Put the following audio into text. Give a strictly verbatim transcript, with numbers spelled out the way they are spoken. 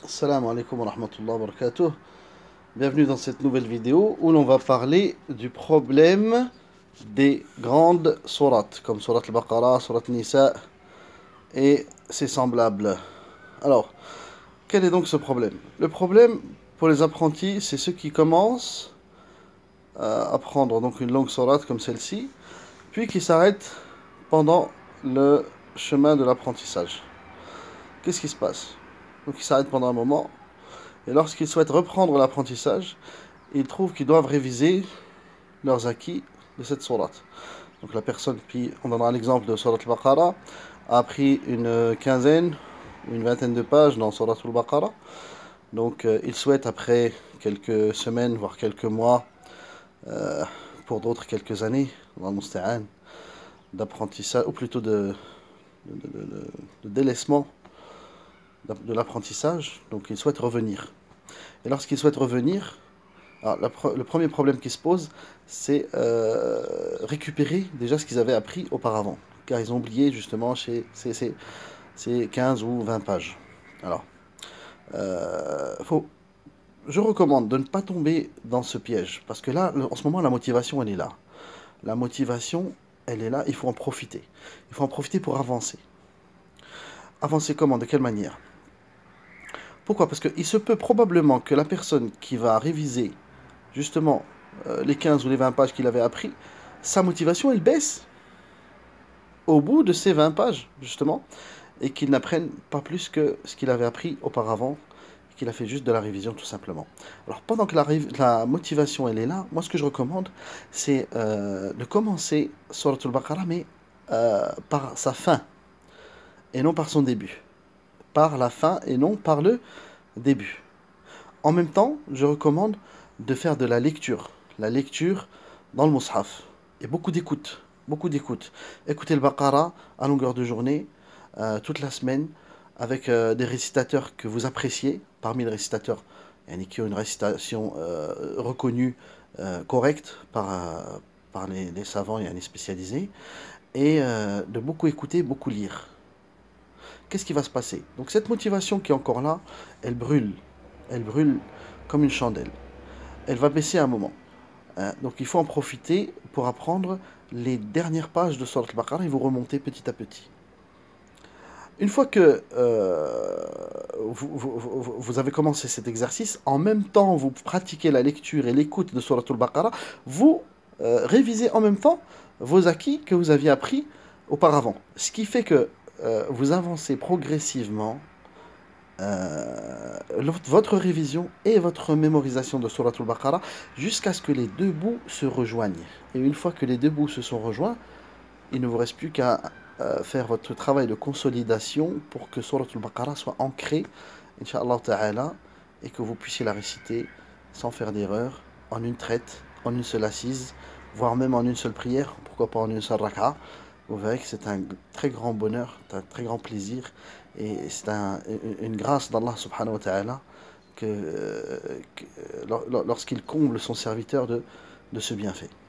Assalamu alaikum wa rahmatullahi wa barakatuh. Bienvenue dans cette nouvelle vidéo où l'on va parler du problème des grandes sourates comme sourate al-Baqarah, sourate Nisa et ses semblables. Alors, quel est donc ce problème? Le problème pour les apprentis, c'est ceux qui commencent à apprendre donc une longue sourate comme celle-ci, puis qui s'arrêtent pendant le chemin de l'apprentissage. Qu'est-ce qui se passe? Donc ils s'arrêtent pendant un moment, et lorsqu'ils souhaitent reprendre l'apprentissage, ils trouvent qu'ils doivent réviser leurs acquis de cette sourate. Donc la personne, puis on donnera l'exemple de sourate al-Baqarah, a appris une quinzaine ou une vingtaine de pages dans sourate al-Baqarah. Donc euh, il souhaite après quelques semaines, voire quelques mois, euh, pour d'autres quelques années, dans le musta'an, d'apprentissage, ou plutôt de, de, de, de, de délaissement de l'apprentissage, donc il souhaite revenir. Et lorsqu'il souhaite revenir, alors, la, le premier problème qui se pose, c'est euh, récupérer déjà ce qu'ils avaient appris auparavant, car ils ont oublié justement chez ces, ces, ces quinze ou vingt pages. Alors, euh, faut, je recommande de ne pas tomber dans ce piège, parce que là, en ce moment, la motivation, elle est là. La motivation, elle est là, il faut en profiter. Il faut en profiter pour avancer. Avancer comment? De quelle manière? Pourquoi? Parce qu'il se peut probablement que la personne qui va réviser justement euh, les quinze ou les vingt pages qu'il avait appris, sa motivation elle baisse au bout de ces vingt pages justement, et qu'il n'apprenne pas plus que ce qu'il avait appris auparavant, qu'il a fait juste de la révision tout simplement. Alors pendant que la, la motivation elle est là, moi ce que je recommande c'est euh, de commencer Surat al-Baqarah mais euh, par sa fin et non par son début. Par la fin et non par le début. En même temps, je recommande de faire de la lecture. La lecture dans le mushaf. Et beaucoup d'écoute. Beaucoup d'écoute. Écoutez le Baqarah à longueur de journée, euh, toute la semaine, avec euh, des récitateurs que vous appréciez. Parmi les récitateurs, il y en a qui ont une récitation euh, reconnue, euh, correcte par, euh, par les, les savants et les spécialisés. Et euh, de beaucoup écouter, beaucoup lire. Qu'est-ce qui va se passer? Donc cette motivation qui est encore là, elle brûle. Elle brûle comme une chandelle. Elle va baisser à un moment. Hein, donc il faut en profiter pour apprendre les dernières pages de Surat al-Baqarah et vous remonter petit à petit. Une fois que euh, vous, vous, vous, vous avez commencé cet exercice, en même temps vous pratiquez la lecture et l'écoute de Surat al-Baqarah, vous euh, révisez en même temps vos acquis que vous aviez appris auparavant. Ce qui fait que Euh, vous avancez progressivement euh, votre révision et votre mémorisation de Surat al-Baqarah jusqu'à ce que les deux bouts se rejoignent. Et une fois que les deux bouts se sont rejoints, il ne vous reste plus qu'à euh, faire votre travail de consolidation pour que Surat al-Baqarah soit ancrée, Inch'Allah ta'ala, et que vous puissiez la réciter sans faire d'erreur, en une traite, en une seule assise, voire même en une seule prière, pourquoi pas en une seule rak'a. Vous verrez que c'est un très grand bonheur, un très grand plaisir, et c'est un, une grâce d'Allah subhanahu wa ta'ala que, que lorsqu'il comble son serviteur de, de ce bienfait.